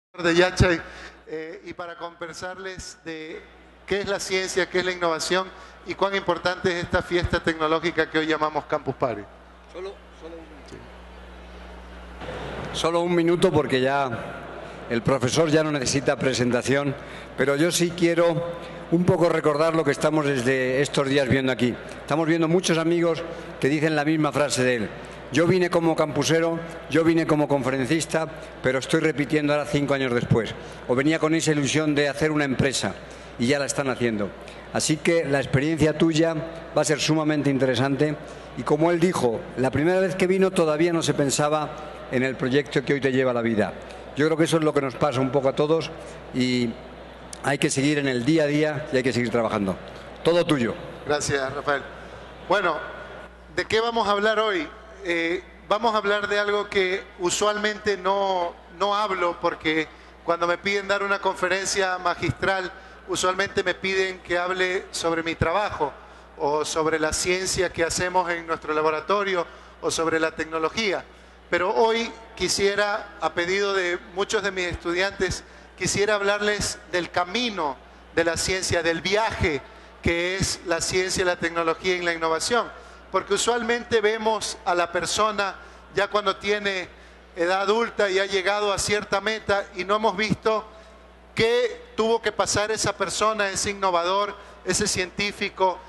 de Yachay y para conversarles de qué es la ciencia, qué es la innovación y cuán importante es esta fiesta tecnológica que hoy llamamos Campus Party. Solo un minuto porque ya el profesor ya no necesita presentación, pero yo sí quiero un poco recordar lo que estamos desde estos días viendo aquí. Estamos viendo muchos amigos que dicen la misma frase de él. Yo vine como campusero, yo vine como conferencista, pero estoy repitiendo ahora 5 años después. O venía con esa ilusión de hacer una empresa y ya la están haciendo. Así que la experiencia tuya va a ser sumamente interesante y como él dijo, la primera vez que vino todavía no se pensaba en el proyecto que hoy te lleva a la vida. Yo creo que eso es lo que nos pasa un poco a todos y hay que seguir en el día a día y hay que seguir trabajando. Todo tuyo. Gracias, Rafael. Bueno, ¿de qué vamos a hablar hoy? Vamos a hablar de algo que usualmente no hablo porque cuando me piden dar una conferencia magistral, usualmente me piden que hable sobre mi trabajo o sobre la ciencia que hacemos en nuestro laboratorio o sobre la tecnología. Pero hoy quisiera, a pedido de muchos de mis estudiantes, quisiera hablarles del camino de la ciencia, del viaje que es la ciencia, la tecnología y la innovación. Porque usualmente vemos a la persona ya cuando tiene edad adulta y ha llegado a cierta meta y no hemos visto qué tuvo que pasar esa persona, ese innovador, ese científico,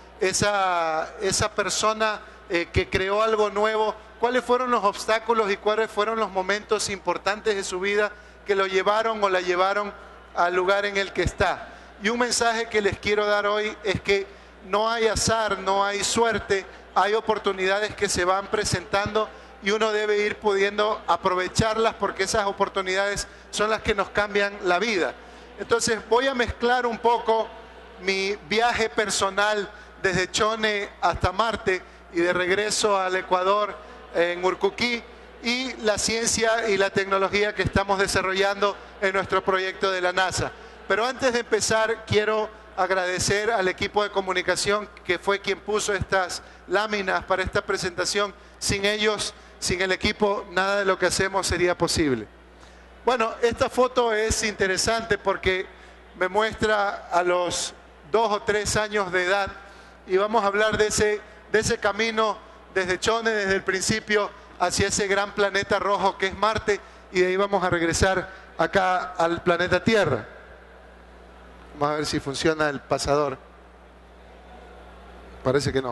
esa persona que creó algo nuevo, cuáles fueron los obstáculos y cuáles fueron los momentos importantes de su vida que lo llevaron o la llevaron al lugar en el que está. Y un mensaje que les quiero dar hoy es que no hay azar, no hay suerte, hay oportunidades que se van presentando y uno debe ir pudiendo aprovecharlas porque esas oportunidades son las que nos cambian la vida. Entonces voy a mezclar un poco mi viaje personal desde Chone hasta Marte y de regreso al Ecuador en Urcuquí y la ciencia y la tecnología que estamos desarrollando en nuestro proyecto de la NASA. Pero antes de empezar quiero agradecer al equipo de comunicación que fue quien puso estas láminas para esta presentación. Sin ellos, sin el equipo, nada de lo que hacemos sería posible. Bueno, esta foto es interesante porque me muestra a los 2 o 3 años de edad y vamos a hablar de ese camino desde Chone, desde el principio, hacia ese gran planeta rojo que es Marte y de ahí vamos a regresar acá al planeta Tierra. Vamos a ver si funciona el pasador. Parece que no.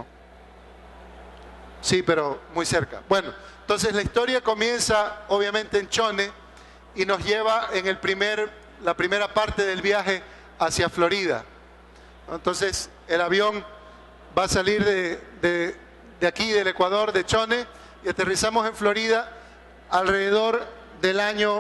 Sí, pero muy cerca. Bueno, entonces la historia comienza obviamente en Chone y nos lleva en la primera parte del viaje hacia Florida. Entonces el avión va a salir de aquí, del Ecuador, de Chone, y aterrizamos en Florida alrededor del año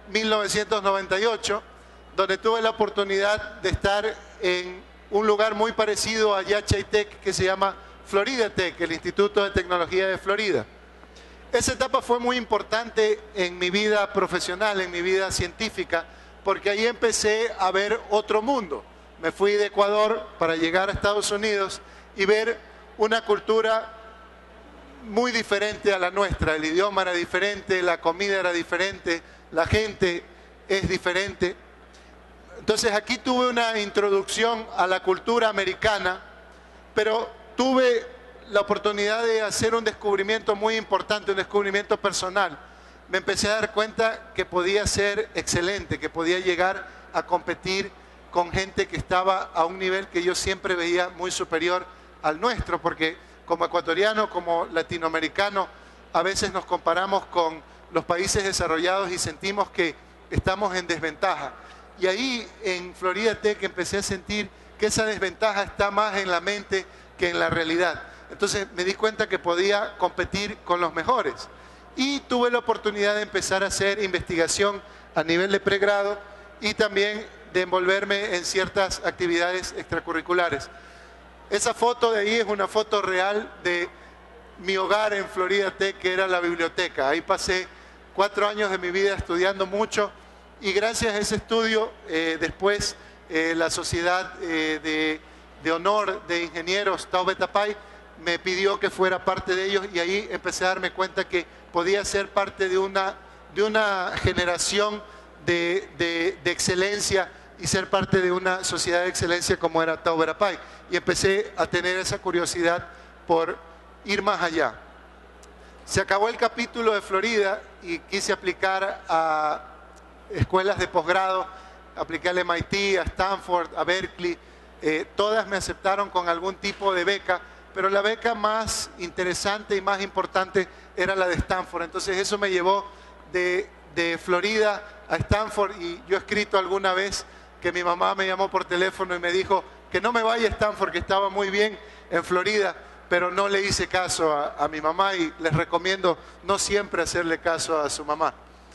1998, donde tuve la oportunidad de estar en un lugar muy parecido a Yachay Tech que se llama Florida Tech, el Instituto de Tecnología de Florida. Esa etapa fue muy importante en mi vida profesional, en mi vida científica, porque ahí empecé a ver otro mundo. Me fui de Ecuador para llegar a Estados Unidos y ver una cultura muy diferente a la nuestra. El idioma era diferente, la comida era diferente, la gente es diferente. Entonces aquí tuve una introducción a la cultura americana, pero tuve la oportunidad de hacer un descubrimiento muy importante, un descubrimiento personal. Me empecé a dar cuenta que podía ser excelente, que podía llegar a competir con gente que estaba a un nivel que yo siempre veía muy superior al nuestro, porque como ecuatoriano, como latinoamericano, a veces nos comparamos con los países desarrollados y sentimos que estamos en desventaja. Y ahí en Florida Tech empecé a sentir que esa desventaja está más en la mente que en la realidad. Entonces me di cuenta que podía competir con los mejores. Y tuve la oportunidad de empezar a hacer investigación a nivel de pregrado y también de envolverme en ciertas actividades extracurriculares. Esa foto de ahí es una foto real de mi hogar en Florida Tech, que era la biblioteca. Ahí pasé 4 años de mi vida estudiando mucho y gracias a ese estudio después la sociedad de honor de ingenieros Tau Beta Pi me pidió que fuera parte de ellos y ahí empecé a darme cuenta que podía ser parte de una generación de excelencia y ser parte de una sociedad de excelencia como era Tau Verapay. Y empecé a tener esa curiosidad por ir más allá. Se acabó el capítulo de Florida y quise aplicar a escuelas de posgrado. Apliqué al MIT, a Stanford, a Berkeley. Todas me aceptaron con algún tipo de beca, pero la beca más interesante y más importante era la de Stanford. Entonces eso me llevó de Florida a Stanford, y yo he escrito alguna vez que mi mamá me llamó por teléfono y me dijo que no me vaya a Stanford, que estaba muy bien en Florida, pero no le hice caso a mi mamá, y les recomiendo no siempre hacerle caso a su mamá.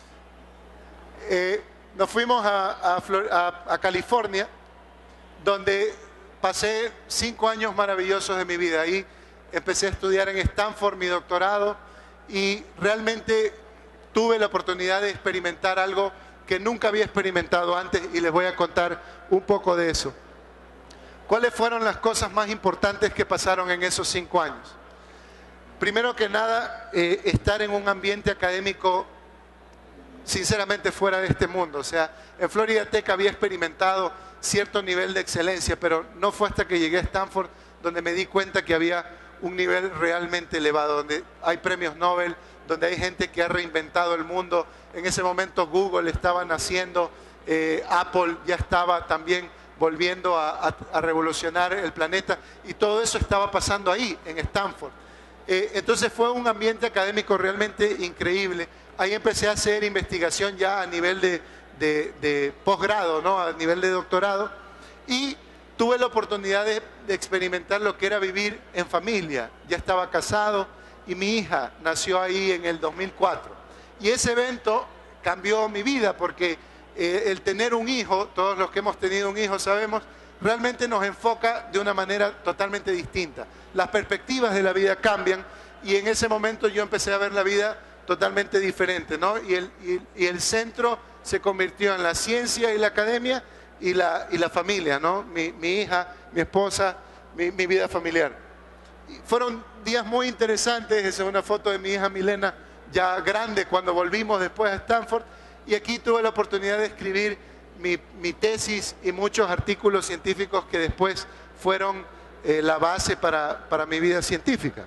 Nos fuimos a California, donde pasé 5 años maravillosos de mi vida. Ahí empecé a estudiar en Stanford mi doctorado y realmente tuve la oportunidad de experimentar algo que nunca había experimentado antes, y les voy a contar un poco de eso. ¿Cuáles fueron las cosas más importantes que pasaron en esos 5 años? Primero que nada, estar en un ambiente académico sinceramente fuera de este mundo. O sea, en Florida Tech había experimentado cierto nivel de excelencia, pero no fue hasta que llegué a Stanford donde me di cuenta que había un nivel realmente elevado, donde hay premios Nobel, donde hay gente que ha reinventado el mundo. En ese momento Google estaba naciendo, Apple ya estaba también volviendo a revolucionar el planeta, y todo eso estaba pasando ahí, en Stanford. Entonces fue un ambiente académico realmente increíble. Ahí empecé a hacer investigación ya a nivel de posgrado, ¿no? A nivel de doctorado, y tuve la oportunidad de experimentar lo que era vivir en familia. Ya estaba casado y mi hija nació ahí en el 2004. Y ese evento cambió mi vida, porque el tener un hijo, todos los que hemos tenido un hijo sabemos, realmente nos enfoca de una manera totalmente distinta. Las perspectivas de la vida cambian, y en ese momento yo empecé a ver la vida totalmente diferente, ¿no? Y el centro se convirtió en la ciencia y la academia y la familia, ¿no? Mi hija, mi esposa, mi vida familiar. Y fueron días muy interesantes. Esa es una foto de mi hija Milena, ya grande, cuando volvimos después a Stanford. Y aquí tuve la oportunidad de escribir mi tesis y muchos artículos científicos que después fueron la base para mi vida científica.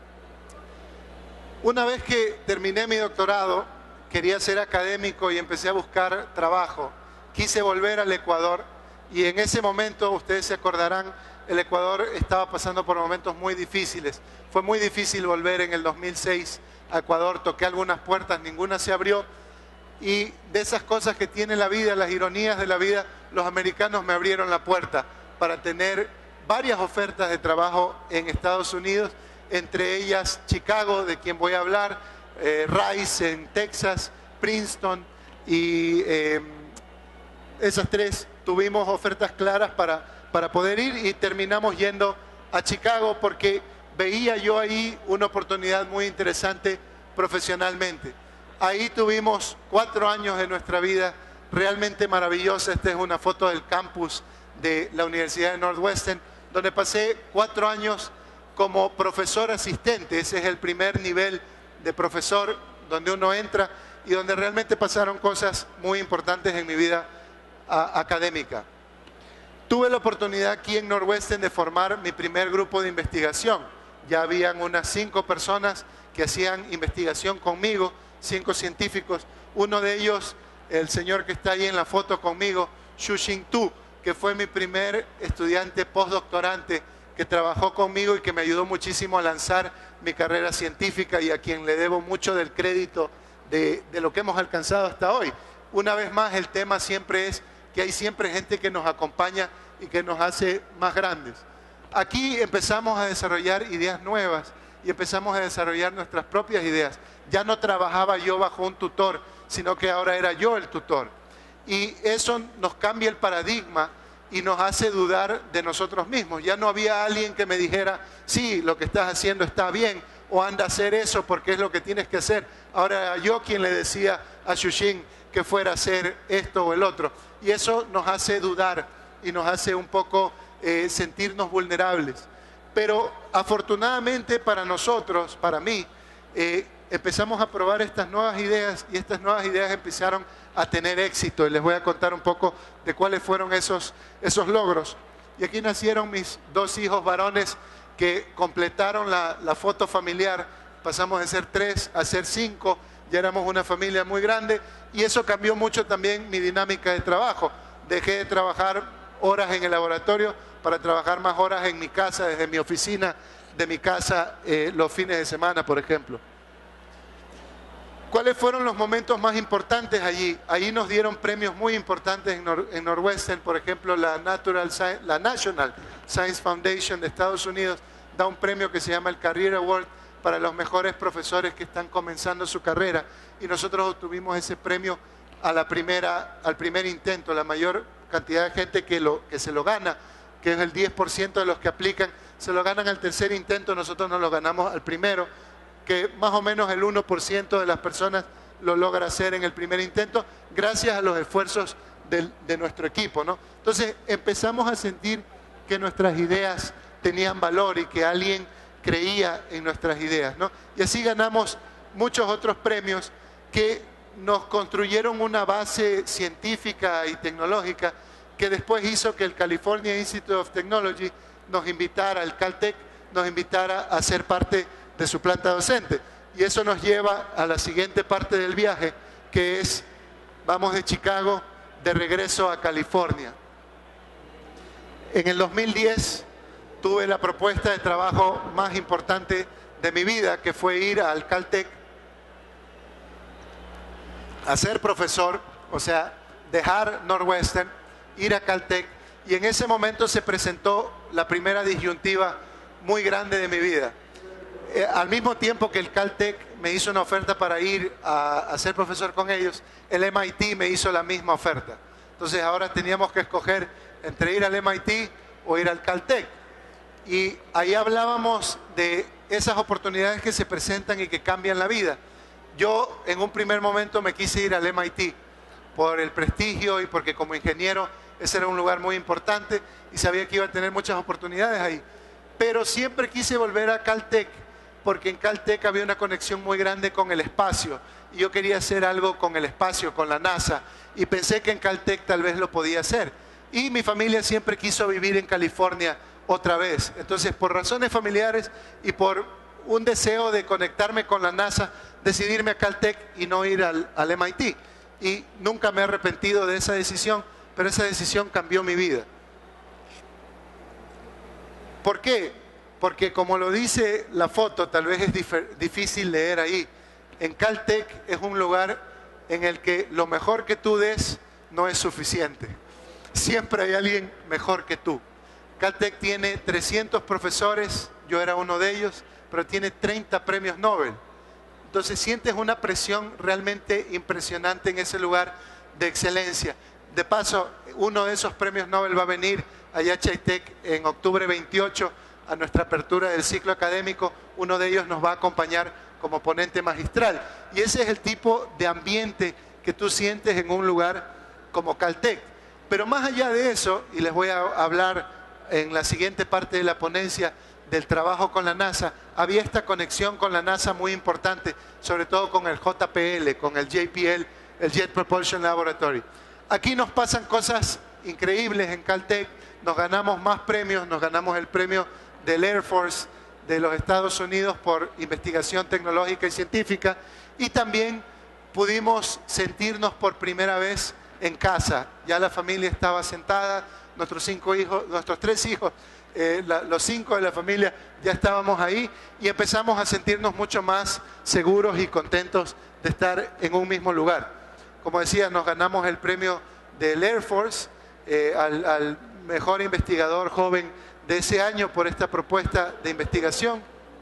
Una vez que terminé mi doctorado, quería ser académico y empecé a buscar trabajo. Quise volver al Ecuador, y en ese momento, ustedes se acordarán, el Ecuador estaba pasando por momentos muy difíciles. Fue muy difícil volver en el 2006 a Ecuador. Toqué algunas puertas, ninguna se abrió. Y de esas cosas que tiene la vida, las ironías de la vida, los americanos me abrieron la puerta para tener varias ofertas de trabajo en Estados Unidos, entre ellas Chicago, de quien voy a hablar, Rice en Texas, Princeton, y esas tres tuvimos ofertas claras para poder ir, y terminamos yendo a Chicago porque veía yo ahí una oportunidad muy interesante profesionalmente. Ahí tuvimos 4 años de nuestra vida realmente maravillosa. Esta es una foto del campus de la Universidad de Northwestern, donde pasé 4 años como profesor asistente. Ese es el primer nivel de profesor donde uno entra, y donde realmente pasaron cosas muy importantes en mi vida académica. Tuve la oportunidad aquí en Northwestern de formar mi primer grupo de investigación. Ya habían unas 5 personas que hacían investigación conmigo, 5 científicos. Uno de ellos, el señor que está ahí en la foto conmigo, Shu-Shin Tu, que fue mi primer estudiante postdoctorante, que trabajó conmigo y que me ayudó muchísimo a lanzar mi carrera científica, y a quien le debo mucho del crédito de lo que hemos alcanzado hasta hoy. Una vez más, el tema siempre es que hay siempre gente que nos acompaña y que nos hace más grandes. Aquí empezamos a desarrollar ideas nuevas y empezamos a desarrollar nuestras propias ideas. Ya no trabajaba yo bajo un tutor, sino que ahora era yo el tutor. Y eso nos cambia el paradigma y nos hace dudar de nosotros mismos. Ya no había alguien que me dijera, sí, lo que estás haciendo está bien, o anda a hacer eso porque es lo que tienes que hacer. Ahora era yo quien le decía a Shu-Shin que fuera a hacer esto o el otro. Y eso nos hace dudar y nos hace un poco sentirnos vulnerables. Pero afortunadamente para nosotros, para mí, empezamos a probar estas nuevas ideas y estas nuevas ideas empezaron a tener éxito. Y les voy a contar un poco de cuáles fueron esos logros. Y aquí nacieron mis 2 hijos varones que completaron la foto familiar. Pasamos de ser 3 a ser 5, ya éramos una familia muy grande y eso cambió mucho también mi dinámica de trabajo. Dejé de trabajar horas en el laboratorio para trabajar más horas en mi casa, desde mi oficina, de mi casa, los fines de semana, por ejemplo. ¿Cuáles fueron los momentos más importantes allí? Allí nos dieron premios muy importantes en Northwestern, por ejemplo, la National Science Foundation de Estados Unidos da un premio que se llama el Career Award para los mejores profesores que están comenzando su carrera, y nosotros obtuvimos ese premio al primer intento. La mayor cantidad de gente que se lo gana, que es el 10% de los que aplican, se lo ganan al tercer intento. Nosotros nos lo ganamos al primero, que más o menos el 1% de las personas lo logra hacer en el primer intento, gracias a los esfuerzos de nuestro equipo, ¿no? Entonces empezamos a sentir que nuestras ideas tenían valor y que alguien creía en nuestras ideas, ¿no? Y así ganamos muchos otros premios que nos construyeron una base científica y tecnológica que después hizo que el California Institute of Technology nos invitara, el Caltech nos invitara a ser parte de su planta docente. Y eso nos lleva a la siguiente parte del viaje, que es, vamos de Chicago de regreso a California. En el 2010 tuve la propuesta de trabajo más importante de mi vida, que fue ir al Caltech a ser profesor, o sea, dejar Northwestern, ir a Caltech, y en ese momento se presentó la primera disyuntiva muy grande de mi vida. Al mismo tiempo que el Caltech me hizo una oferta para ir a ser profesor con ellos, el MIT me hizo la misma oferta. Entonces ahora teníamos que escoger entre ir al MIT o ir al Caltech. Y ahí hablábamos de esas oportunidades que se presentan y que cambian la vida. Yo en un primer momento me quise ir al MIT por el prestigio y porque como ingeniero ese era un lugar muy importante y sabía que iba a tener muchas oportunidades ahí. Pero siempre quise volver a Caltech porque en Caltech había una conexión muy grande con el espacio y yo quería hacer algo con el espacio, con la NASA, y pensé que en Caltech tal vez lo podía hacer. Y mi familia siempre quiso vivir en California otra vez. Entonces, por razones familiares y por un deseo de conectarme con la NASA, decidirme a Caltech y no ir al MIT. Y nunca me he arrepentido de esa decisión, pero esa decisión cambió mi vida. ¿Por qué? Porque como lo dice la foto, tal vez es difícil leer ahí. En Caltech es un lugar en el que lo mejor que tú des no es suficiente. Siempre hay alguien mejor que tú. Caltech tiene 300 profesores, yo era uno de ellos, pero tiene 30 premios Nobel. Entonces sientes una presión realmente impresionante en ese lugar de excelencia. De paso, uno de esos premios Nobel va a venir a Yachay Tech en octubre 28 a nuestra apertura del ciclo académico. Uno de ellos nos va a acompañar como ponente magistral. Y ese es el tipo de ambiente que tú sientes en un lugar como Caltech. Pero más allá de eso, y les voy a hablar en la siguiente parte de la ponencia del trabajo con la NASA, había esta conexión con la NASA muy importante, sobre todo con el JPL, con el JPL, el Jet Propulsion Laboratory. Aquí nos pasan cosas increíbles en Caltech, nos ganamos más premios, nos ganamos el premio del Air Force de los Estados Unidos por investigación tecnológica y científica, y también pudimos sentirnos por primera vez en casa. Ya la familia estaba sentada, nuestros 3 hijos, los 5 de la familia ya estábamos ahí y empezamos a sentirnos mucho más seguros y contentos de estar en un mismo lugar. Como decía, nos ganamos el premio del Air Force al mejor investigador joven de ese año por esta propuesta de investigación.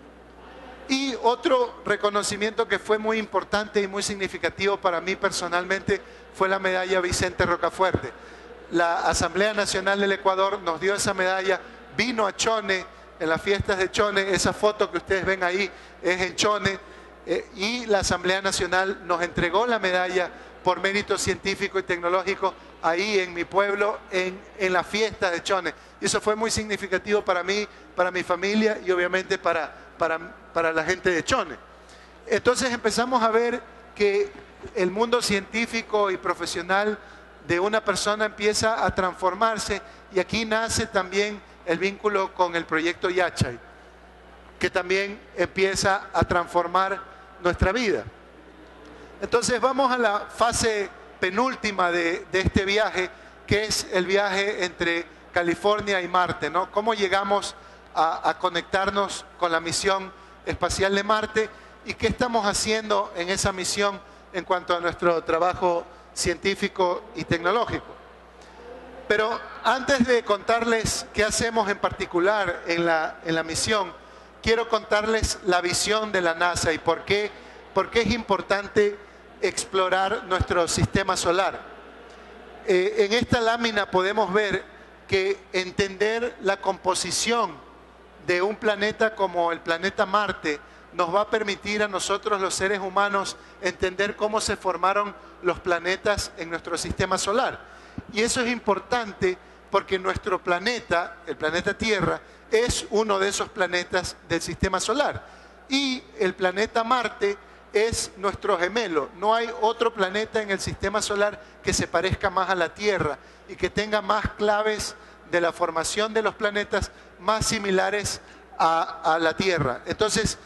Y otro reconocimiento que fue muy importante y muy significativo para mí personalmente fue la medalla Vicente Rocafuerte. La Asamblea Nacional del Ecuador nos dio esa medalla, vino a Chone, en las fiestas de Chone, esa foto que ustedes ven ahí es en Chone, y la Asamblea Nacional nos entregó la medalla por mérito científico y tecnológico ahí en mi pueblo, en la fiesta de Chone. Y eso fue muy significativo para mí, para mi familia y obviamente para la gente de Chone. Entonces empezamos a ver que el mundo científico y profesional de una persona empieza a transformarse, y aquí nace también el vínculo con el proyecto Yachay, que también empieza a transformar nuestra vida. Entonces vamos a la fase penúltima de este viaje, que es el viaje entre California y Marte, ¿no? ¿Cómo llegamos a conectarnos con la misión espacial de Marte y qué estamos haciendo en esa misión en cuanto a nuestro trabajo científico y tecnológico? Pero antes de contarles qué hacemos en particular en la misión, quiero contarles la visión de la NASA y por qué es importante explorar nuestro sistema solar. En esta lámina podemos ver que entender la composición de un planeta como el planeta Marte nos va a permitir a nosotros los seres humanos entender cómo se formaron los planetas en nuestro sistema solar. Y eso es importante porque nuestro planeta, el planeta Tierra, es uno de esos planetas del sistema solar. Y el planeta Marte es nuestro gemelo. No hay otro planeta en el sistema solar que se parezca más a la Tierra y que tenga más claves de la formación de los planetas más similares a la Tierra. Entonces,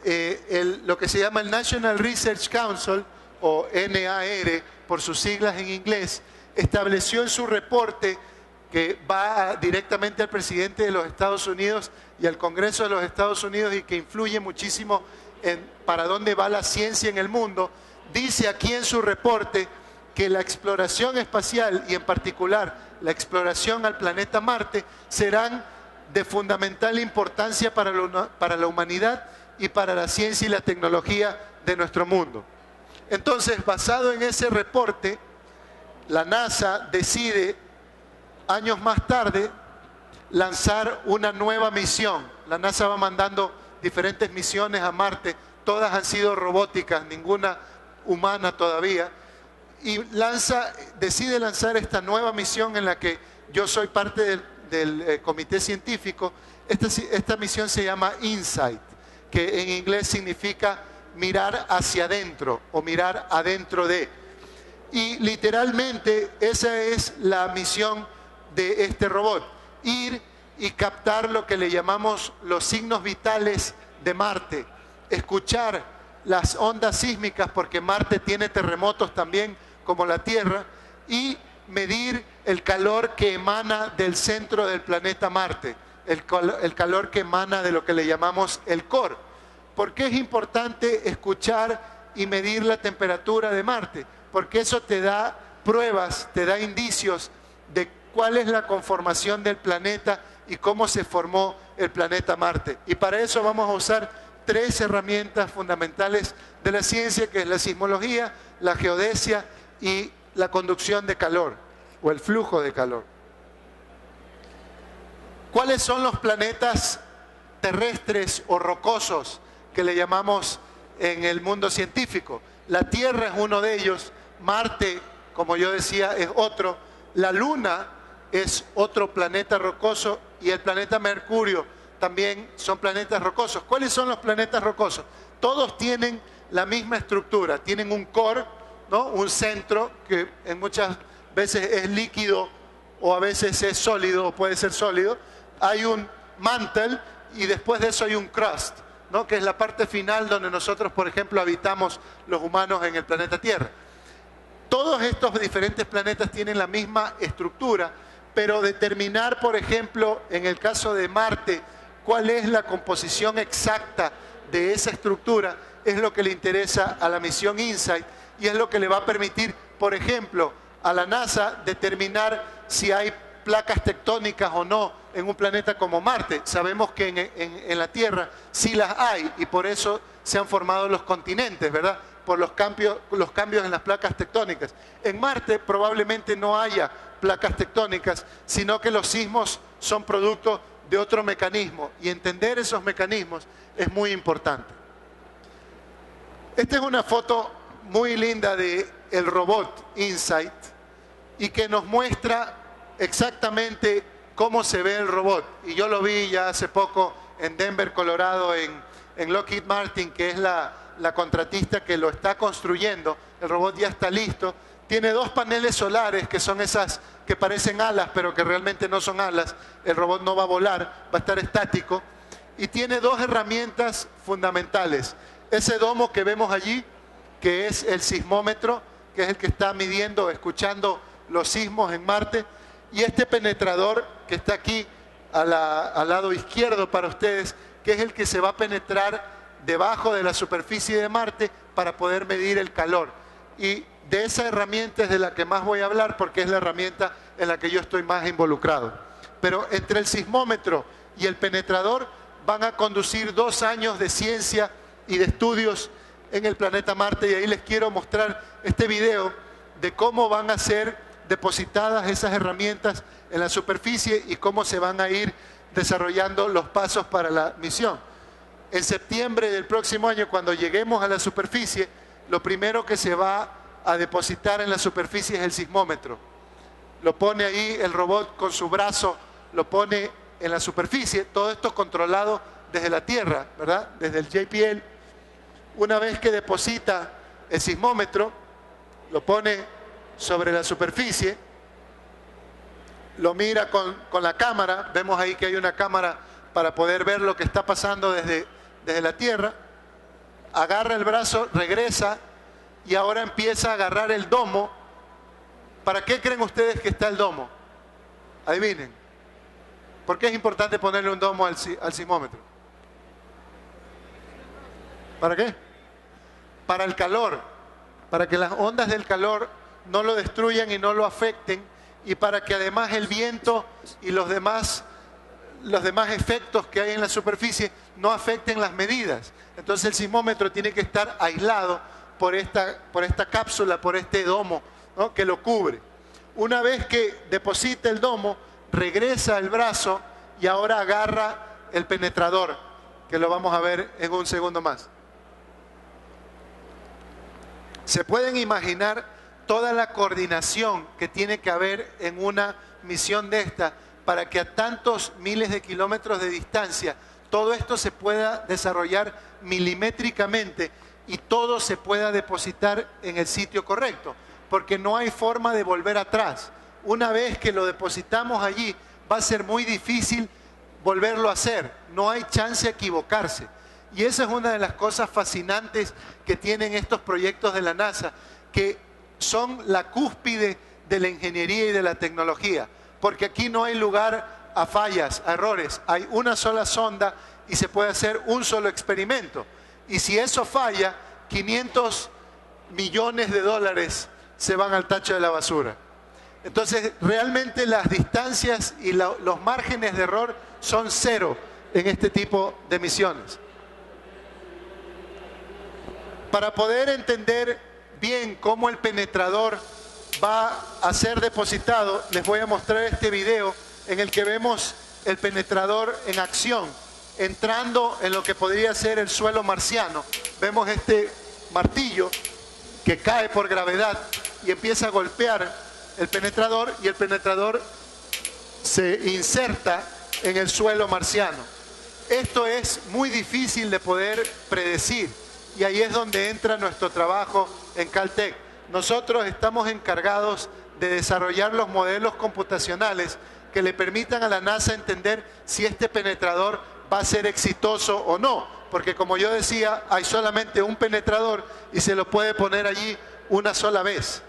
lo que se llama el National Research Council, o NAR por sus siglas en inglés, estableció en su reporte, que va directamente al presidente de los Estados Unidos y al Congreso de los Estados Unidos y que influye muchísimo en para dónde va la ciencia en el mundo, dice aquí en su reporte que la exploración espacial y en particular la exploración al planeta Marte serán de fundamental importancia para la humanidad y para la ciencia y la tecnología de nuestro mundo. Entonces, basado en ese reporte, la NASA decide, años más tarde, lanzar una nueva misión. La NASA va mandando diferentes misiones a Marte, todas han sido robóticas, ninguna humana todavía, y decide lanzar esta nueva misión en la que yo soy parte del comité científico. Esta misión se llama InSight, que en inglés significa mirar hacia adentro o mirar adentro de. Y literalmente esa es la misión de este robot, ir y captar lo que le llamamos los signos vitales de Marte, escuchar las ondas sísmicas, porque Marte tiene terremotos también como la Tierra, y medir el calor que emana del centro del planeta Marte, el calor que emana de lo que le llamamos el core. ¿Por qué es importante escuchar y medir la temperatura de Marte? Porque eso te da pruebas, te da indicios de cuál es la conformación del planeta y cómo se formó el planeta Marte. Y para eso vamos a usar tres herramientas fundamentales de la ciencia, que es la sismología, la geodesia y la conducción de calor, o el flujo de calor. ¿Cuáles son los planetas terrestres o rocosos que le llamamos en el mundo científico? La Tierra es uno de ellos, Marte, como yo decía, es otro, la Luna es otro planeta rocoso y el planeta Mercurio también son planetas rocosos. ¿Cuáles son los planetas rocosos? Todos tienen la misma estructura, tienen un core, ¿no? Un centro que en muchas veces es líquido o a veces es sólido o puede ser sólido. Hay un mantle y después de eso hay un crust, ¿no? Que es la parte final donde nosotros, por ejemplo, habitamos los humanos en el planeta Tierra. Todos estos diferentes planetas tienen la misma estructura, pero determinar, por ejemplo, en el caso de Marte, cuál es la composición exacta de esa estructura es lo que le interesa a la misión InSight y es lo que le va a permitir, por ejemplo, a la NASA determinar si hay placas tectónicas o no en un planeta como Marte. Sabemos que en la Tierra sí las hay y por eso se han formado los continentes, ¿verdad? Por los cambios en las placas tectónicas. En Marte probablemente no haya placas tectónicas, sino que los sismos son producto de otro mecanismo y entender esos mecanismos es muy importante. Esta es una foto muy linda del robot InSight y que nos muestra exactamente cómo se ve el robot. Y yo lo vi ya hace poco en Denver, Colorado, en Lockheed Martin, que es la la contratista que lo está construyendo. El robot ya está listo. Tiene 2 paneles solares, que son esas que parecen alas, pero que realmente no son alas. El robot no va a volar, va a estar estático. Y tiene 2 herramientas fundamentales. Ese domo que vemos allí, que es el sismómetro, que es el que está midiendo, escuchando los sismos en Marte. Y este penetrador que está aquí al lado izquierdo para ustedes, que es el que se va a penetrar debajo de la superficie de Marte para poder medir el calor. Y de esa herramienta es de la que más voy a hablar, porque es la herramienta en la que yo estoy más involucrado. Pero entre el sismómetro y el penetrador van a conducir 2 años de ciencia y de estudios en el planeta Marte, y ahí les quiero mostrar este video de cómo van a ser depositadas esas herramientas en la superficie y cómo se van a ir desarrollando los pasos para la misión. En septiembre del próximo año, cuando lleguemos a la superficie, lo primero que se va a depositar en la superficie es el sismómetro. Lo pone ahí el robot con su brazo, lo pone en la superficie, todo esto controlado desde la Tierra, ¿verdad? Desde el JPL. Una vez que deposita el sismómetro, lo pone sobre la superficie, lo mira con la cámara, vemos ahí que hay una cámara para poder ver lo que está pasando desde la Tierra, agarra el brazo, regresa y ahora empieza a agarrar el domo. ¿Para qué creen ustedes que está el domo? Adivinen. ¿Por qué es importante ponerle un domo al sismómetro? ¿Para qué? Para el calor, para que las ondas del calor no lo destruyan y no lo afecten, y para que además el viento y los demás efectos que hay en la superficie no afecten las medidas. Entonces el sismómetro tiene que estar aislado por esta cápsula, por este domo, ¿no?, que lo cubre. Una vez que deposita el domo, regresa el brazo y ahora agarra el penetrador, que lo vamos a ver en un segundo más. ¿Se pueden imaginar toda la coordinación que tiene que haber en una misión de esta para que a tantos miles de kilómetros de distancia todo esto se pueda desarrollar milimétricamente y todo se pueda depositar en el sitio correcto? Porque no hay forma de volver atrás. Una vez que lo depositamos allí, va a ser muy difícil volverlo a hacer. No hay chance de equivocarse. Y esa es una de las cosas fascinantes que tienen estos proyectos de la NASA, que son la cúspide de la ingeniería y de la tecnología. Porque aquí no hay lugar a fallas, a errores. Hay una sola sonda y se puede hacer un solo experimento. Y si eso falla, 500 millones de dólares se van al tacho de la basura. Entonces, realmente las distancias y los márgenes de error son 0 en este tipo de misiones. Para poder entender bien cómo el penetrador va a ser depositado, les voy a mostrar este video en el que vemos el penetrador en acción, entrando en lo que podría ser el suelo marciano. Vemos este martillo que cae por gravedad y empieza a golpear el penetrador, y el penetrador se inserta en el suelo marciano. Esto es muy difícil de poder predecir, y ahí es donde entra nuestro trabajo en Caltech. Nosotros estamos encargados de desarrollar los modelos computacionales que le permitan a la NASA entender si este penetrador va a ser exitoso o no, porque como yo decía, hay solamente un penetrador y se lo puede poner allí una sola vez.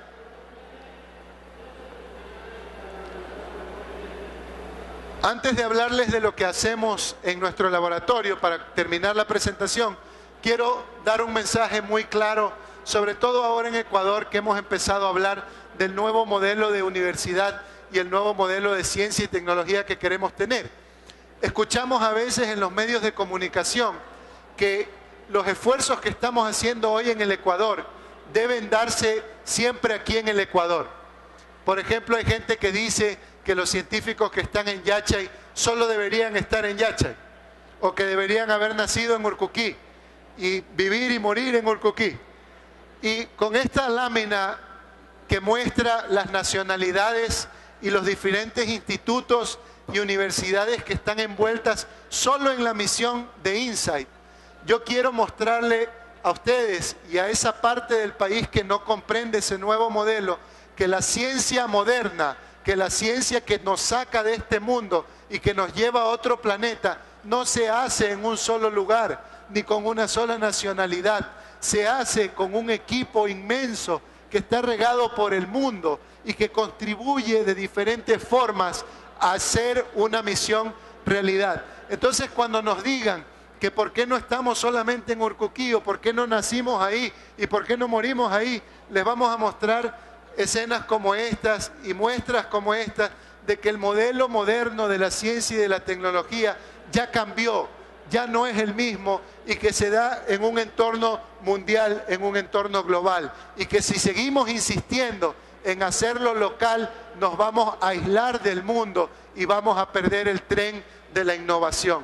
Antes de hablarles de lo que hacemos en nuestro laboratorio, para terminar la presentación, quiero dar un mensaje muy claro, sobre todo ahora en Ecuador, que hemos empezado a hablar del nuevo modelo de universidad y el nuevo modelo de ciencia y tecnología que queremos tener. Escuchamos a veces en los medios de comunicación que los esfuerzos que estamos haciendo hoy en el Ecuador deben darse siempre aquí en el Ecuador. Por ejemplo, hay gente que dice que los científicos que están en Yachay solo deberían estar en Yachay, o que deberían haber nacido en Urcuquí y vivir y morir en Urcuquí. Y con esta lámina que muestra las nacionalidades y los diferentes institutos y universidades que están envueltas solo en la misión de InSight, yo quiero mostrarle a ustedes y a esa parte del país que no comprende ese nuevo modelo, que la ciencia moderna, que la ciencia que nos saca de este mundo y que nos lleva a otro planeta, no se hace en un solo lugar, ni con una sola nacionalidad. Se hace con un equipo inmenso que está regado por el mundo y que contribuye de diferentes formas a hacer una misión realidad. Entonces, cuando nos digan que por qué no estamos solamente en Urcuquío, por qué no nacimos ahí y por qué no morimos ahí, les vamos a mostrar escenas como estas y muestras como estas de que el modelo moderno de la ciencia y de la tecnología ya cambió, ya no es el mismo y que se da en un entorno mundial, en un entorno global. Y que si seguimos insistiendo en hacerlo local, nos vamos a aislar del mundo y vamos a perder el tren de la innovación.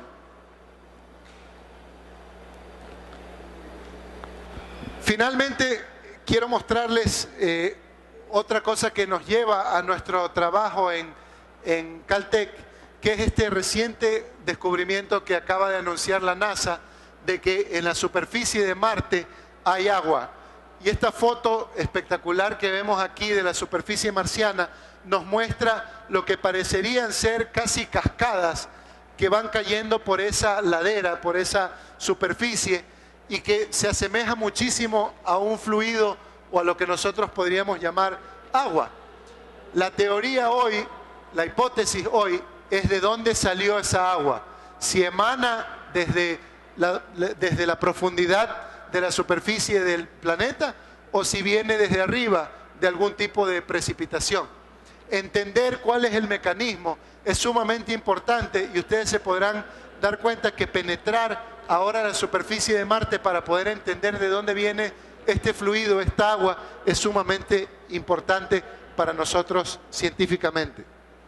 Finalmente, quiero mostrarles otra cosa que nos lleva a nuestro trabajo en Caltech, que es este reciente descubrimiento que acaba de anunciar la NASA de que en la superficie de Marte hay agua. Y esta foto espectacular que vemos aquí de la superficie marciana nos muestra lo que parecerían ser casi cascadas que van cayendo por esa ladera, por esa superficie, y que se asemeja muchísimo a un fluido o a lo que nosotros podríamos llamar agua. La teoría hoy, la hipótesis hoy, es de dónde salió esa agua. Si emana desde la profundidad de la superficie del planeta o si viene desde arriba de algún tipo de precipitación. Entender cuál es el mecanismo es sumamente importante y ustedes se podrán dar cuenta que penetrar ahora la superficie de Marte para poder entender de dónde viene este fluido, esta agua, es sumamente importante para nosotros científicamente.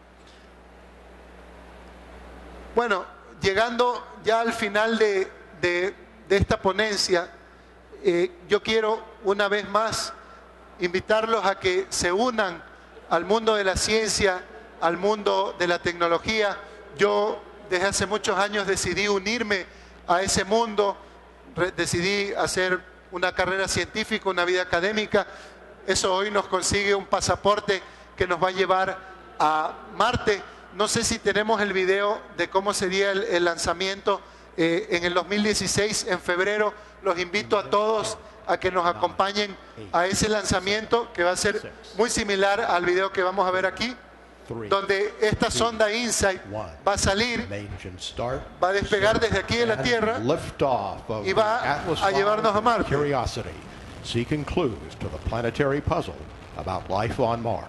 Bueno, llegando ya al final de esta ponencia, yo quiero una vez más invitarlos a que se unan al mundo de la ciencia, al mundo de la tecnología. Yo desde hace muchos años decidí unirme a ese mundo, decidí hacer una carrera científica, una vida académica. Eso hoy nos consigue un pasaporte que nos va a llevar a Marte. No sé si tenemos el video de cómo sería el lanzamiento en el 2016, en febrero. Los invito a todos a que nos acompañen a ese lanzamiento que va a ser muy similar al video que vamos a ver aquí, donde esta sonda InSight va a salir, va a despegar desde aquí de la Tierra y va a llevarnos a Marte. Seeking clues to the planetary puzzle about life on Mars.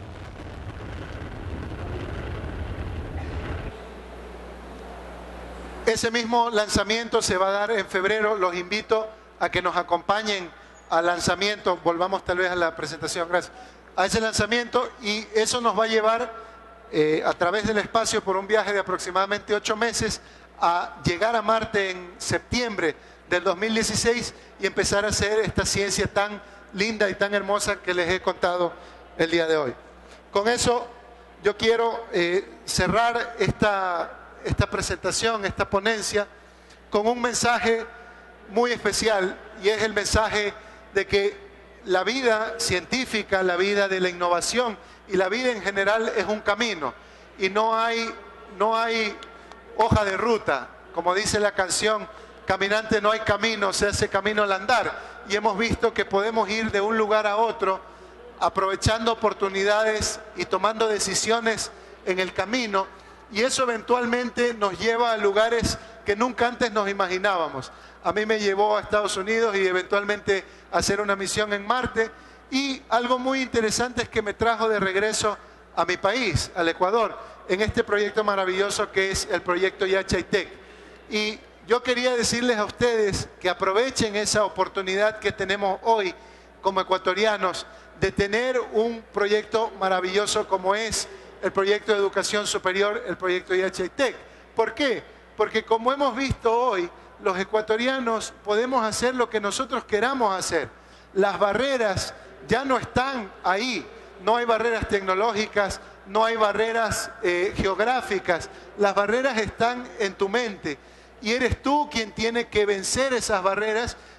Ese mismo lanzamiento se va a dar en febrero. Los invito a que nos acompañen al lanzamiento. Volvamos tal vez a la presentación, gracias. A ese lanzamiento, y eso nos va a llevar a través del espacio por un viaje de aproximadamente 8 meses a llegar a Marte en septiembre del 2016 y empezar a hacer esta ciencia tan linda y tan hermosa que les he contado el día de hoy. Con eso yo quiero cerrar esta presentación, esta ponencia, con un mensaje muy especial, y es el mensaje de que la vida científica, la vida de la innovación y la vida en general es un camino, y no hay hoja de ruta. Como dice la canción, caminante no hay camino, se hace camino al andar, y hemos visto que podemos ir de un lugar a otro aprovechando oportunidades y tomando decisiones en el camino, y eso eventualmente nos lleva a lugares que nunca antes nos imaginábamos. A mí me llevó a Estados Unidos y eventualmente a hacer una misión en Marte, y algo muy interesante es que me trajo de regreso a mi país, al Ecuador, en este proyecto maravilloso que es el proyecto YHITEC. Y yo quería decirles a ustedes que aprovechen esa oportunidad que tenemos hoy como ecuatorianos de tener un proyecto maravilloso como es el proyecto de educación superior, el proyecto YHITEC. ¿Por qué? Porque como hemos visto hoy, los ecuatorianos podemos hacer lo que nosotros queramos hacer. Las barreras ya no están ahí. No hay barreras tecnológicas, no hay barreras geográficas. Las barreras están en tu mente. Y eres tú quien tiene que vencer esas barreras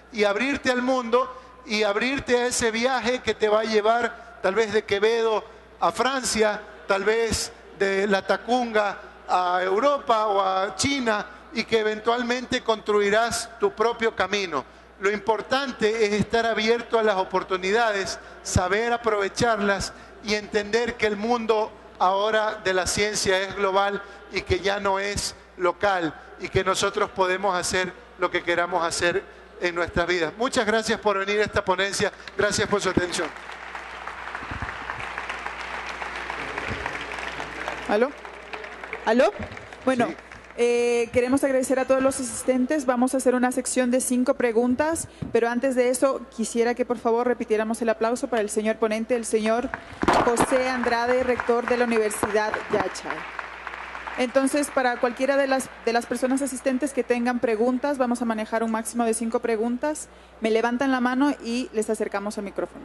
y abrirte al mundo y abrirte a ese viaje que te va a llevar tal vez de Quevedo a Francia, tal vez de La Tacunga a Europa o a China, y que eventualmente construirás tu propio camino. Lo importante es estar abierto a las oportunidades, saber aprovecharlas y entender que el mundo ahora de la ciencia es global y que ya no es local, y que nosotros podemos hacer lo que queramos hacer en nuestras vidas. Muchas gracias por venir a esta ponencia. Gracias por su atención. ¿Aló? ¿Aló? Bueno, Sí. Queremos agradecer a todos los asistentes. Vamos a hacer una sección de 5 preguntas, pero antes de eso quisiera que por favor repitiéramos el aplauso para el señor ponente, el señor José Andrade, rector de la Universidad Yachay. Entonces, para cualquiera de las personas asistentes que tengan preguntas, vamos a manejar un máximo de 5 preguntas. Me levantan la mano y les acercamos el micrófono.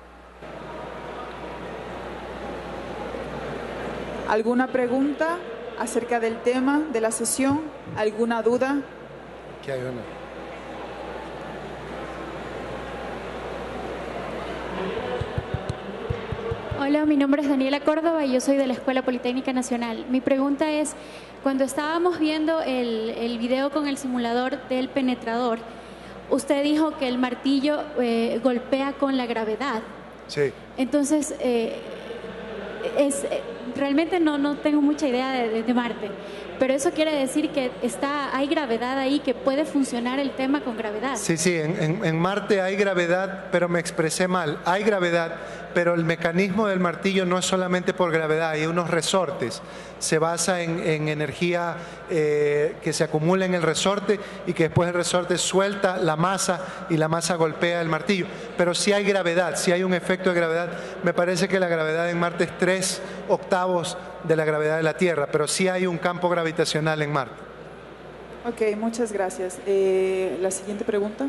¿Alguna pregunta acerca del tema de la sesión? ¿Alguna duda? ¿Qué hay, una? Hola, mi nombre es Daniela Córdoba y yo soy de la Escuela Politécnica Nacional. Mi pregunta es, cuando estábamos viendo el video con el simulador del penetrador, usted dijo que el martillo golpea con la gravedad. Sí. Entonces, realmente no tengo mucha idea de Marte, pero eso quiere decir que hay gravedad ahí, que puede funcionar el tema con gravedad. Sí, en Marte hay gravedad, pero me expresé mal. Hay gravedad, pero el mecanismo del martillo no es solamente por gravedad, hay unos resortes. Se basa en energía que se acumula en el resorte y que después el resorte suelta la masa y la masa golpea el martillo. Pero sí hay gravedad, sí hay un efecto de gravedad. Me parece que la gravedad en Marte es 3/8 de la gravedad de la Tierra, pero sí hay un campo gravitacional en Marte. Ok, muchas gracias. La siguiente pregunta.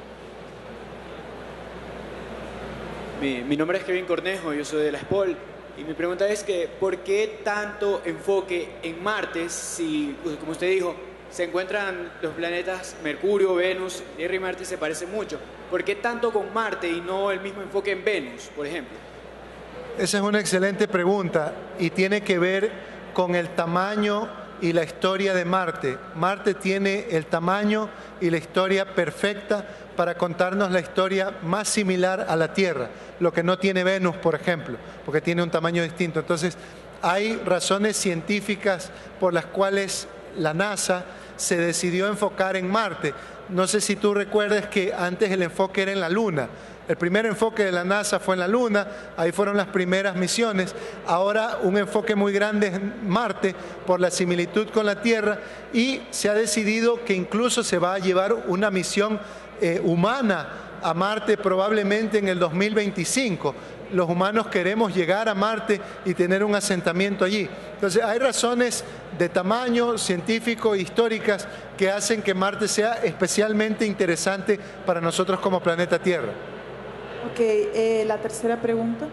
Mi nombre es Kevin Cornejo, yo soy de la SPOL, y mi pregunta es que ¿por qué tanto enfoque en Marte si, como usted dijo, se encuentran los planetas Mercurio, Venus, Tierra y Marte se parecen mucho? ¿Por qué tanto con Marte y no el mismo enfoque en Venus, por ejemplo? Esa es una excelente pregunta y tiene que ver con el tamaño y la historia de Marte. Marte tiene el tamaño y la historia perfecta para contarnos la historia más similar a la Tierra, lo que no tiene Venus, por ejemplo, porque tiene un tamaño distinto. Entonces, hay razones científicas por las cuales la NASA se decidió enfocar en Marte. No sé si tú recuerdas que antes el enfoque era en la Luna. El primer enfoque de la NASA fue en la Luna, ahí fueron las primeras misiones. Ahora un enfoque muy grande es en Marte por la similitud con la Tierra, y se ha decidido que incluso se va a llevar una misión humana a Marte probablemente en el 2025. Los humanos queremos llegar a Marte y tener un asentamiento allí. Entonces hay razones de tamaño científico e históricas que hacen que Marte sea especialmente interesante para nosotros como planeta Tierra. Ok, la tercera pregunta.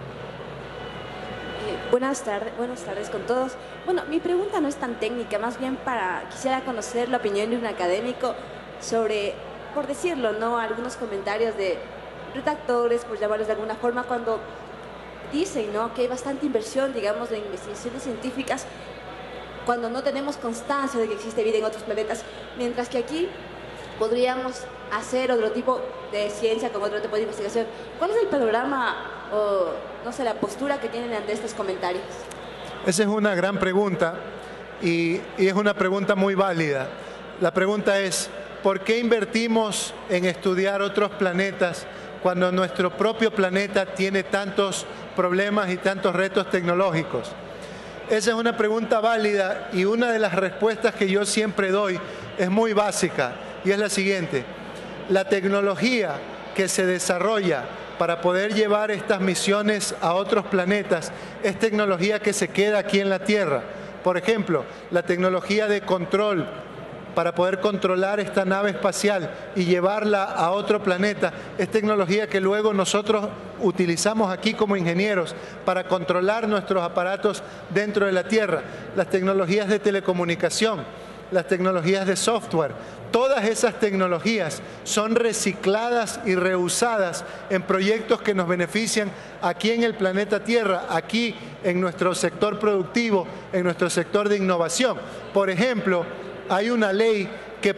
Buenas tardes con todos. Bueno, mi pregunta no es tan técnica, más bien quisiera conocer la opinión de un académico sobre, por decirlo, ¿no?, algunos comentarios de redactores, por llamarlos de alguna forma, cuando dicen, ¿no?, que hay bastante inversión, digamos, de investigaciones científicas cuando no tenemos constancia de que existe vida en otros planetas, mientras que aquí podríamos hacer otro tipo de ciencia con otro tipo de investigación. ¿Cuál es el panorama o, no sé, la postura que tienen ante estos comentarios? Esa es una gran pregunta y es una pregunta muy válida. La pregunta es, ¿por qué invertimos en estudiar otros planetas cuando nuestro propio planeta tiene tantos problemas y tantos retos tecnológicos? Esa es una pregunta válida y una de las respuestas que yo siempre doy es muy básica y es la siguiente. La tecnología que se desarrolla para poder llevar estas misiones a otros planetas es tecnología que se queda aquí en la Tierra. Por ejemplo, la tecnología de control para poder controlar esta nave espacial y llevarla a otro planeta es tecnología que luego nosotros utilizamos aquí como ingenieros para controlar nuestros aparatos dentro de la Tierra. Las tecnologías de telecomunicación, las tecnologías de software. Todas esas tecnologías son recicladas y reusadas en proyectos que nos benefician aquí en el planeta Tierra, aquí en nuestro sector productivo, en nuestro sector de innovación. Por ejemplo, hay una ley que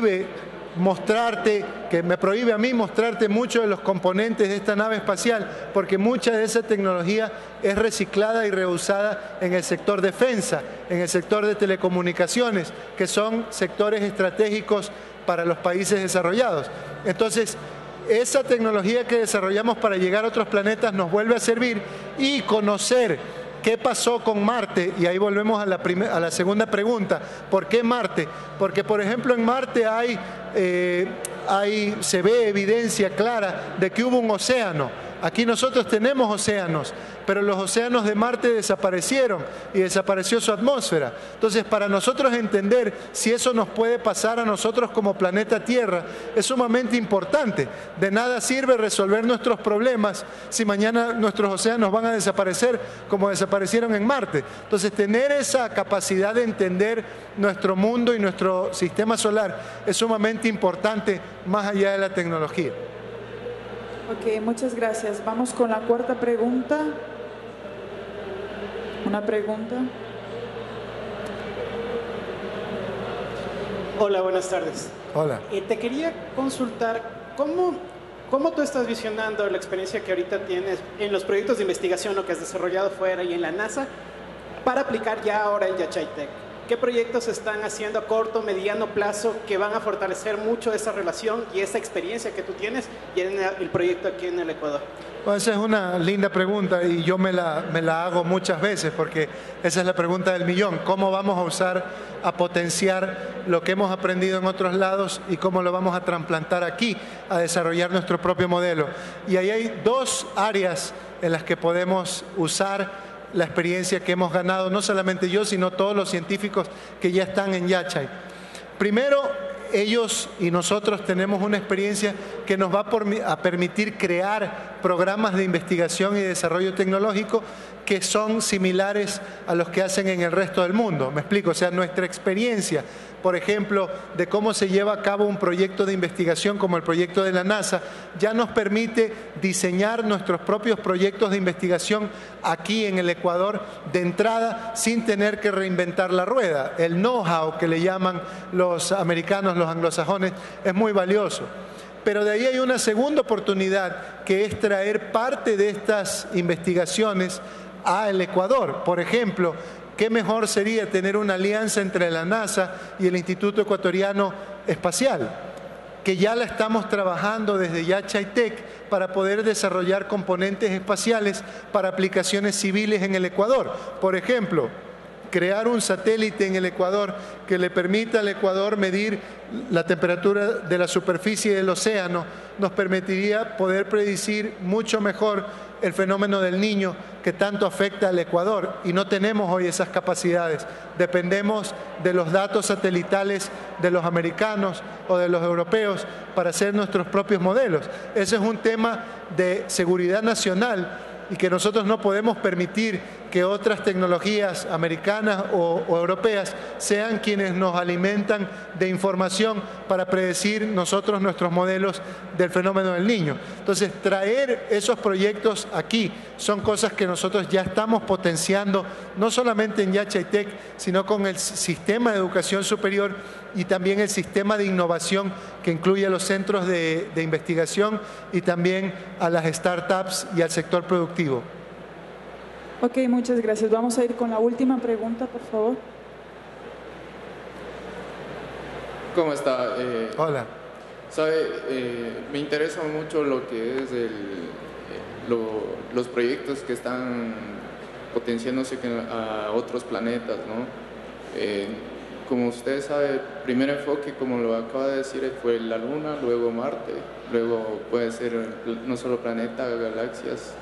me prohíbe a mí mostrarte muchos de los componentes de esta nave espacial, porque mucha de esa tecnología es reciclada y reusada en el sector defensa, en el sector de telecomunicaciones, que son sectores estratégicos para los países desarrollados. Entonces, esa tecnología que desarrollamos para llegar a otros planetas nos vuelve a servir, y conocer ¿qué pasó con Marte? Y ahí volvemos a la segunda pregunta. ¿Por qué Marte? Porque, por ejemplo, en Marte se ve evidencia clara de que hubo un océano. Aquí nosotros tenemos océanos, pero los océanos de Marte desaparecieron y desapareció su atmósfera. Entonces, para nosotros entender si eso nos puede pasar a nosotros como planeta Tierra es sumamente importante. De nada sirve resolver nuestros problemas si mañana nuestros océanos van a desaparecer como desaparecieron en Marte. Entonces, tener esa capacidad de entender nuestro mundo y nuestro sistema solar es sumamente importante más allá de la tecnología. Ok, muchas gracias. Vamos con la cuarta pregunta. Una pregunta. Hola, buenas tardes. Hola. Te quería consultar cómo tú estás visionando la experiencia que ahorita tienes en los proyectos de investigación, lo que has desarrollado fuera y en la NASA, para aplicar ya ahora en Yachai-Tec. ¿Qué proyectos están haciendo a corto, mediano plazo que van a fortalecer mucho esa relación y esa experiencia que tú tienes y en el proyecto aquí en el Ecuador? Bueno, esa es una linda pregunta y yo me la hago muchas veces, porque esa es la pregunta del millón. ¿Cómo vamos a potenciar lo que hemos aprendido en otros lados y cómo lo vamos a trasplantar aquí, a desarrollar nuestro propio modelo? Y ahí hay dos áreas en las que podemos usar la experiencia que hemos ganado, no solamente yo, sino todos los científicos que ya están en Yachay. Primero, ellos y nosotros tenemos una experiencia que nos va a permitir crear programas de investigación y desarrollo tecnológico que son similares a los que hacen en el resto del mundo. Me explico, o sea, nuestra experiencia, por ejemplo, de cómo se lleva a cabo un proyecto de investigación como el proyecto de la NASA, ya nos permite diseñar nuestros propios proyectos de investigación aquí en el Ecuador de entrada, sin tener que reinventar la rueda. El know-how que le llaman los americanos, los anglosajones, es muy valioso. Pero de ahí hay una segunda oportunidad, que es traer parte de estas investigaciones al Ecuador. Por ejemplo, ¿qué mejor sería tener una alianza entre la NASA y el Instituto Ecuatoriano Espacial? Que ya la estamos trabajando desde Yachai-Tec para poder desarrollar componentes espaciales para aplicaciones civiles en el Ecuador. Por ejemplo, crear un satélite en el Ecuador que le permita al Ecuador medir la temperatura de la superficie del océano nos permitiría poder predecir mucho mejor el fenómeno del Niño que tanto afecta al Ecuador, y no tenemos hoy esas capacidades. Dependemos de los datos satelitales de los americanos o de los europeos para hacer nuestros propios modelos. Ese es un tema de seguridad nacional y que nosotros no podemos permitir que otras tecnologías americanas o europeas sean quienes nos alimentan de información para predecir nosotros nuestros modelos del fenómeno del Niño. Entonces, traer esos proyectos aquí son cosas que nosotros ya estamos potenciando, no solamente en Yachai-Tec, sino con el sistema de educación superior y también el sistema de innovación que incluye a los centros de investigación y también a las startups y al sector productivo. Ok, muchas gracias. Vamos a ir con la última pregunta, por favor. ¿Cómo está? Hola. Sabe, me interesa mucho lo que es los proyectos que están potenciándose a otros planetas, ¿no? Como usted sabe, el primer enfoque, como lo acaba de decir, fue la Luna, luego Marte, luego puede ser no solo planeta, galaxias.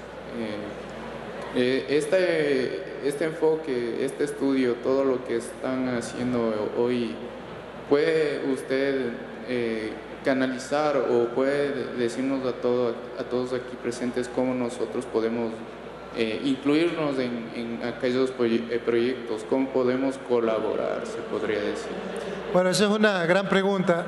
Este enfoque, este estudio, todo lo que están haciendo hoy, ¿puede usted canalizar o puede decirnos a todos aquí presentes cómo nosotros podemos incluirnos en aquellos proyectos, cómo podemos colaborar, se podría decir? Bueno, esa es una gran pregunta,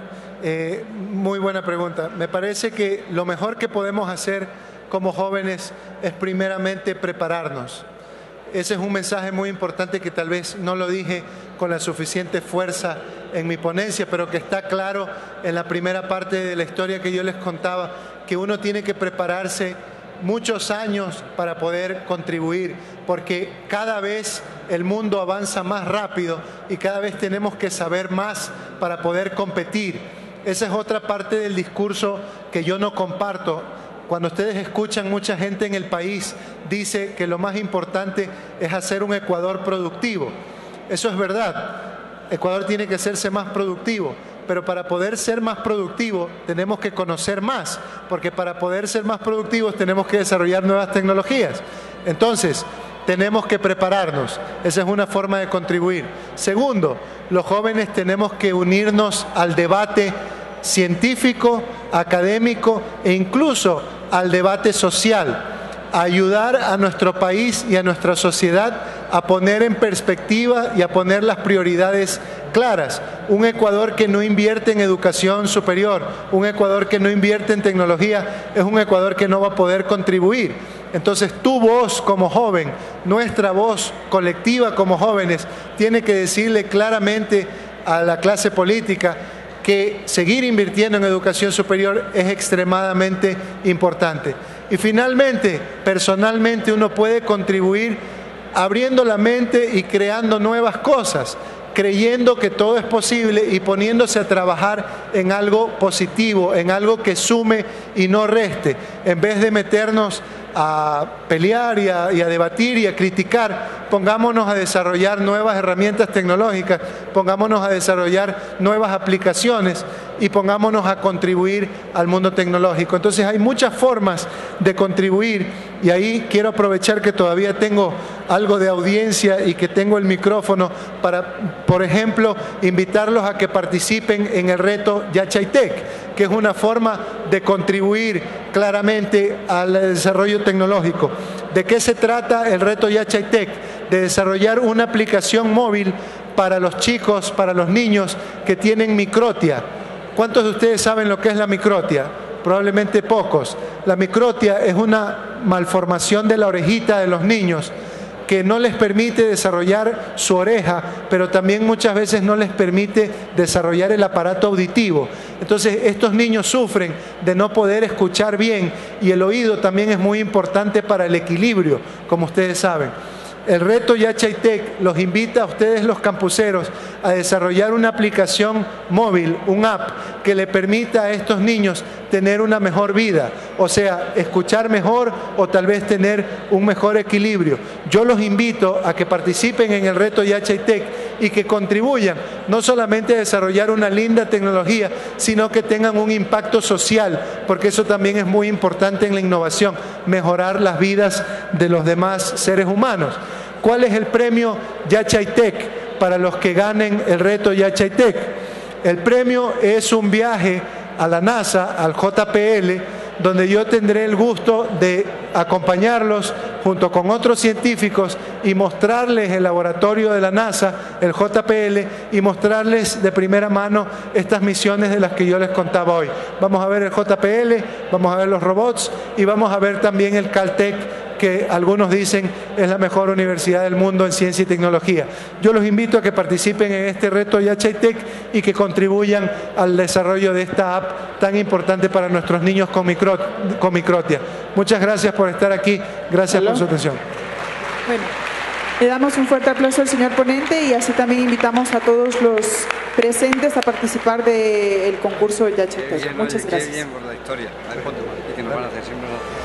muy buena pregunta. Me parece que lo mejor que podemos hacer como jóvenes es primeramente prepararnos. Ese es un mensaje muy importante que tal vez no lo dije con la suficiente fuerza en mi ponencia, pero que está claro en la primera parte de la historia que yo les contaba, que uno tiene que prepararse muchos años para poder contribuir, porque cada vez el mundo avanza más rápido y cada vez tenemos que saber más para poder competir. Esa es otra parte del discurso que yo no comparto. Cuando ustedes escuchan, mucha gente en el país dice que lo más importante es hacer un Ecuador productivo. Eso es verdad. Ecuador tiene que hacerse más productivo, pero para poder ser más productivo tenemos que conocer más, porque para poder ser más productivos tenemos que desarrollar nuevas tecnologías. Entonces, tenemos que prepararnos. Esa es una forma de contribuir. Segundo, los jóvenes tenemos que unirnos al debate científico, académico e incluso al debate social, a ayudar a nuestro país y a nuestra sociedad a poner en perspectiva y a poner las prioridades claras. Un Ecuador que no invierte en educación superior, un Ecuador que no invierte en tecnología, es un Ecuador que no va a poder contribuir. Entonces, tu voz como joven, nuestra voz colectiva como jóvenes, tiene que decirle claramente a la clase política que seguir invirtiendo en educación superior es extremadamente importante. Y finalmente, personalmente, uno puede contribuir abriendo la mente y creando nuevas cosas, creyendo que todo es posible y poniéndose a trabajar en algo positivo, en algo que sume y no reste, en vez de meternos a pelear y a debatir y a criticar. Pongámonos a desarrollar nuevas herramientas tecnológicas, pongámonos a desarrollar nuevas aplicaciones y pongámonos a contribuir al mundo tecnológico. Entonces hay muchas formas de contribuir y ahí quiero aprovechar que todavía tengo algo de audiencia y que tengo el micrófono para, por ejemplo, invitarlos a que participen en el reto Yachaytec, que es una forma de contribuir claramente al desarrollo tecnológico. ¿De qué se trata el reto Yachaytec? De desarrollar una aplicación móvil para los chicos, para los niños que tienen microtia. ¿Cuántos de ustedes saben lo que es la microtia? Probablemente pocos. La microtia es una malformación de la orejita de los niños que no les permite desarrollar su oreja, pero también muchas veces no les permite desarrollar el aparato auditivo. Entonces, estos niños sufren de no poder escuchar bien y el oído también es muy importante para el equilibrio, como ustedes saben. El reto Yachaytec los invita a ustedes, los campuseros, a desarrollar una aplicación móvil, un app, que le permita a estos niños tener una mejor vida, o sea, escuchar mejor o tal vez tener un mejor equilibrio. Yo los invito a que participen en el reto Yachaytec y que contribuyan no solamente a desarrollar una linda tecnología, sino que tengan un impacto social, porque eso también es muy importante en la innovación, mejorar las vidas de los demás seres humanos. ¿Cuál es el premio Yachaytec para los que ganen el reto Yachaytec? El premio es un viaje a la NASA, al JPL, donde yo tendré el gusto de acompañarlos junto con otros científicos y mostrarles el laboratorio de la NASA, el JPL, y mostrarles de primera mano estas misiones de las que yo les contaba hoy. Vamos a ver el JPL, vamos a ver los robots y vamos a ver también el Caltech, que algunos dicen es la mejor universidad del mundo en ciencia y tecnología. Yo los invito a que participen en este reto Yachaytec y que contribuyan al desarrollo de esta app tan importante para nuestros niños con microtia. Muchas gracias por estar aquí, gracias por su atención. Bueno, le damos un fuerte aplauso al señor ponente y así también invitamos a todos los presentes a participar del concurso Yachaytec. Muchas gracias. Qué bien por la historia. A ver, que nos van a hacer siempre.